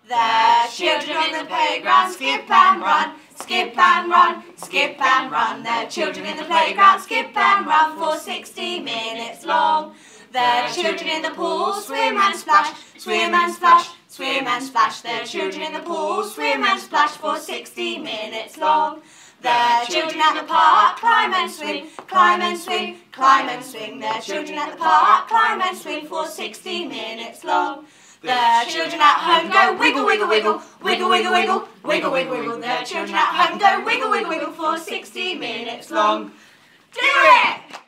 The children in the playground skip and run, skip and run, skip and run. The children in the playground skip and run for 60 minutes long. The children in the pool swim and splash, swim and splash, swim and splash. The children in the pool swim and splash for 60 minutes long. The children at the park climb and swing, climb and swing, climb and swing. The children at the park climb and swing for 60 minutes long. The children at home go wiggle, wiggle, wiggle, wiggle, wiggle, wiggle, wiggle, wiggle, wiggle. The children at home go wiggle, wiggle, wiggle for 60 minutes long. Do it!